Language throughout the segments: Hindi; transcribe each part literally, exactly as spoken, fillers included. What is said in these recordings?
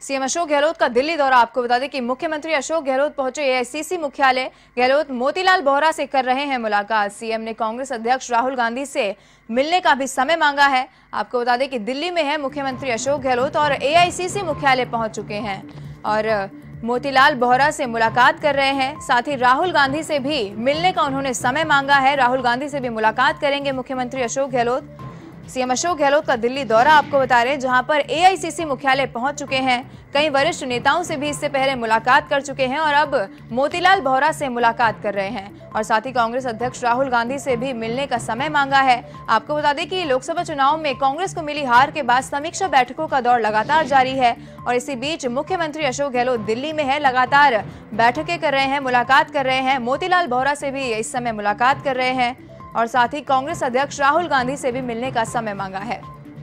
सीएम अशोक गहलोत का दिल्ली दौरा। आपको बता दें कि मुख्यमंत्री अशोक गहलोत पहुंचे एआईसीसी मुख्यालय। गहलोत मोतीलाल बोहरा से कर रहे हैं मुलाकात। सीएम ने कांग्रेस अध्यक्ष राहुल गांधी से मिलने का भी समय मांगा है। आपको बता दें कि दिल्ली में है मुख्यमंत्री अशोक गहलोत और एआईसीसी मुख्यालय पहुंच चुके हैं और मोतीलाल बोहरा से मुलाकात कर रहे हैं। साथ ही राहुल गांधी से भी मिलने का उन्होंने समय मांगा है। राहुल गांधी से भी मुलाकात करेंगे मुख्यमंत्री अशोक गहलोत। सीएम अशोक गहलोत का दिल्ली दौरा आपको बता रहे हैं, जहां पर एआईसीसी मुख्यालय पहुंच चुके हैं। कई वरिष्ठ नेताओं से भी इससे पहले मुलाकात कर चुके हैं और अब मोतीलाल बोहरा से मुलाकात कर रहे हैं और साथ ही कांग्रेस अध्यक्ष राहुल गांधी से भी मिलने का समय मांगा है। आपको बता दें कि लोकसभा चुनाव में कांग्रेस को मिली हार के बाद समीक्षा बैठकों का दौर लगातार जारी है और इसी बीच मुख्यमंत्री अशोक गहलोत दिल्ली में है, लगातार बैठकें कर रहे हैं, मुलाकात कर रहे हैं। मोतीलाल बोहरा से भी इस समय मुलाकात कर रहे हैं और साथ ही कांग्रेस अध्यक्ष राहुल गांधी से भी मिलने का समय मांगा है।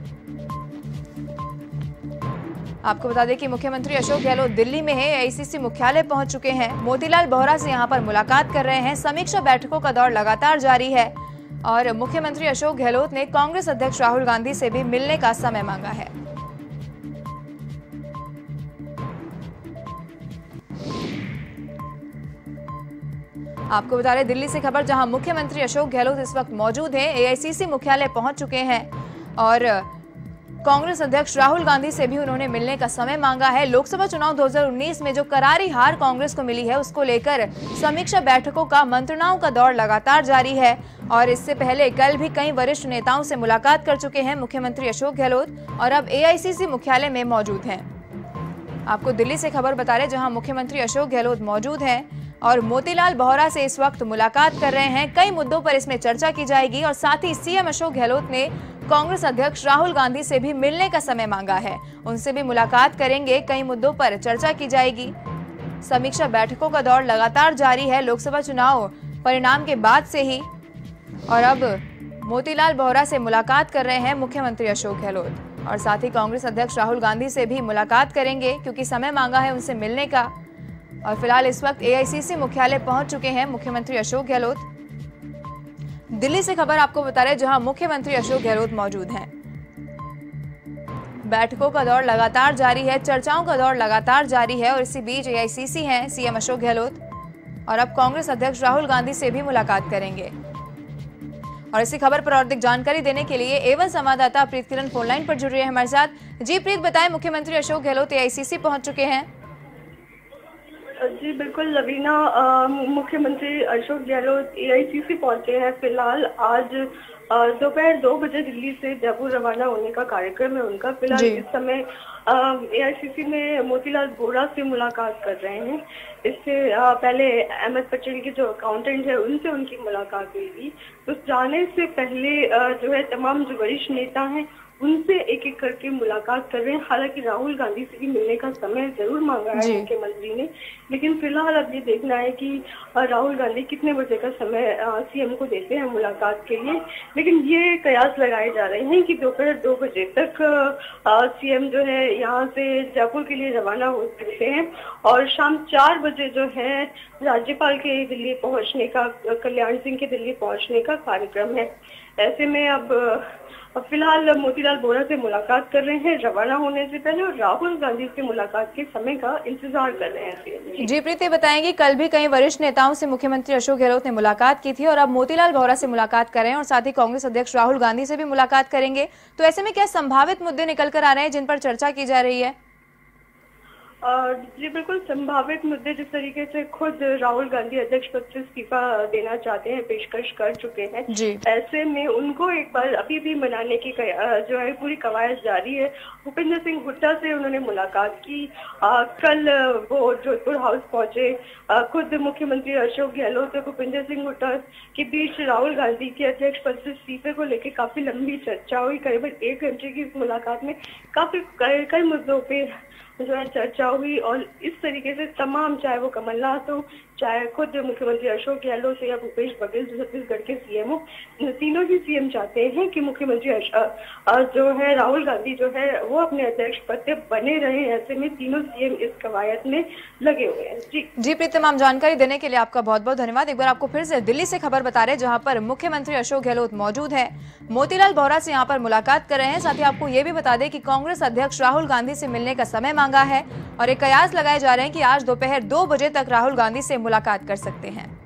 आपको बता दें कि मुख्यमंत्री अशोक गहलोत दिल्ली में है, एआईसीसी मुख्यालय पहुंच चुके हैं। मोतीलाल बोहरा से यहां पर मुलाकात कर रहे हैं। समीक्षा बैठकों का दौर लगातार जारी है और मुख्यमंत्री अशोक गहलोत ने कांग्रेस अध्यक्ष राहुल गांधी से भी मिलने का समय मांगा है। आपको बता रहे दिल्ली से खबर, जहां मुख्यमंत्री अशोक गहलोत इस वक्त मौजूद हैं, एआईसीसी मुख्यालय पहुंच चुके हैं और कांग्रेस अध्यक्ष राहुल गांधी से भी उन्होंने मिलने का समय मांगा है। लोकसभा चुनाव दो हज़ार उन्नीस में जो करारी हार कांग्रेस को मिली है, उसको लेकर समीक्षा बैठकों का, मंत्रणाओं का दौर लगातार जारी है और इससे पहले कल भी कई वरिष्ठ नेताओं से मुलाकात कर चुके हैं मुख्यमंत्री अशोक गहलोत और अब एआईसीसी मुख्यालय में मौजूद हैं। आपको दिल्ली से खबर बता रहे, जहां मुख्यमंत्री अशोक गहलोत मौजूद हैं और मोतीलाल बोहरा से इस वक्त मुलाकात कर रहे हैं। कई मुद्दों पर इसमें चर्चा की जाएगी और साथ ही सीएम अशोक गहलोत ने कांग्रेस अध्यक्ष राहुल गांधी से भी मिलने का समय मांगा है, उनसे भी मुलाकात करेंगे। कई मुद्दों पर चर्चा की जाएगी। समीक्षा बैठकों का दौर लगातार जारी है लोकसभा चुनाव परिणाम के बाद से ही और अब मोतीलाल बोहरा से मुलाकात कर रहे हैं मुख्यमंत्री अशोक गहलोत और साथ ही कांग्रेस अध्यक्ष राहुल गांधी से भी मुलाकात करेंगे क्योंकि समय मांगा है उनसे मिलने का। और फिलहाल इस वक्त एआईसीसी मुख्यालय पहुंच चुके हैं मुख्यमंत्री अशोक गहलोत। दिल्ली से खबर आपको बता रहे, जहां मुख्यमंत्री अशोक गहलोत मौजूद हैं। बैठकों का दौर लगातार जारी है, चर्चाओं का दौर लगातार जारी है और इसी बीच एआईसीसी हैं सीएम अशोक गहलोत और अब कांग्रेस अध्यक्ष राहुल गांधी से भी मुलाकात करेंगे। और इसी खबर पर और अधिक जानकारी देने के लिए एवन संवाददाता प्रीत किरण फोन लाइन पर जुड़ रही है हमारे साथ। जी प्रीत, बताएं, मुख्यमंत्री अशोक गहलोत एआईसीसी पहुंच चुके हैं। जी बिल्कुल लवीना, मुख्यमंत्री अशोक गहलोत एआईसीसी पहुंचे हैं। फिलहाल आज दोपहर दो बजे दिल्ली से जयपुर रवाना होने का कार्यक्रम है उनका। फिलहाल इस समय एआईसीसी में मोतीलाल बोहरा से मुलाकात कर रहे हैं। इससे पहले अहमद पटेल के जो अकाउंटेंट है उनसे उनकी मुलाकात हुई थी। तो जाने से पहले जो है तमाम जो वरिष्ठ नेता हैं उनसे एक एक करके मुलाकात कर रहे हैं। हालांकि राहुल गांधी से भी मिलने का समय जरूर मांगा है मुख्यमंत्री ने, लेकिन फिलहाल अब ये देखना है कि राहुल गांधी कितने बजे का समय सीएम को देते हैं मुलाकात के लिए। लेकिन ये कयास लगाए जा रहे हैं कि दोपहर दो बजे तक सीएम जो है यहाँ से जयपुर के लिए रवाना हो सकते हैं और शाम चार बजे जो है राज्यपाल के दिल्ली पहुँचने का, कल्याण सिंह के दिल्ली पहुँचने का कार्यक्रम है। ऐसे में अब फिलहाल मोतीलाल बोहरा से मुलाकात कर रहे हैं रवाना होने से पहले और राहुल गांधी से मुलाकात के समय का इंतजार कर रहे हैं। जी प्रीति, बताएंगे, कल भी कई वरिष्ठ नेताओं से मुख्यमंत्री अशोक गहलोत ने मुलाकात की थी और अब मोतीलाल बोहरा से मुलाकात कर रहे हैं और साथ ही कांग्रेस अध्यक्ष राहुल गांधी से भी मुलाकात करेंगे। तो ऐसे में क्या संभावित मुद्दे निकल कर आ रहे हैं जिन पर चर्चा की जा रही है? जी बिल्कुल, संभावित मुद्दे जिस तरीके से खुद राहुल गांधी अध्यक्ष पद से इस्तीफा देना चाहते हैं, पेशकश कर चुके हैं, ऐसे में उनको एक बार अभी भी मनाने की जो है पूरी कवायद जारी है। भूपेंद्र सिंह हुड्डा से उन्होंने मुलाकात की। आ, कल वो जोधपुर हाउस पहुंचे। खुद मुख्यमंत्री अशोक गहलोत और भूपेंद्र सिंह हुड्डा के बीच राहुल गांधी के अध्यक्ष पद से इस्तीफे को लेकर काफी लंबी चर्चा हुई। करीबन एक घंटे की इस मुलाकात में काफी कई मुद्दों पे जो है चर्चा हुई और इस तरीके से तमाम, चाहे वो कमलनाथ हो, चाहे खुद मुख्यमंत्री अशोक गहलोत या भूपेश बघेल जो छत्तीसगढ़ के सीएम हो, तीनों ही सीएम चाहते हैं कि मुख्यमंत्री जो है राहुल गांधी जो है वो अपने अध्यक्ष पद पे बने रहे। ऐसे में तीनों सीएम इस कवायद में लगे हुए हैं। जी जी प्रीत, तमाम जानकारी देने के लिए आपका बहुत बहुत धन्यवाद। एक बार आपको फिर से दिल्ली से खबर बता रहे, जहां पर मुख्यमंत्री अशोक गहलोत मौजूद है, मोतीलाल बोहरा से यहाँ पर मुलाकात कर रहे हैं। साथ ही आपको ये भी बता दें कि कांग्रेस अध्यक्ष राहुल गांधी से मिलने का समय मांगा है और एक कयास लगाए जा रहे हैं कि आज दोपहर दो बजे तक राहुल गांधी से मुलाकात कर सकते हैं।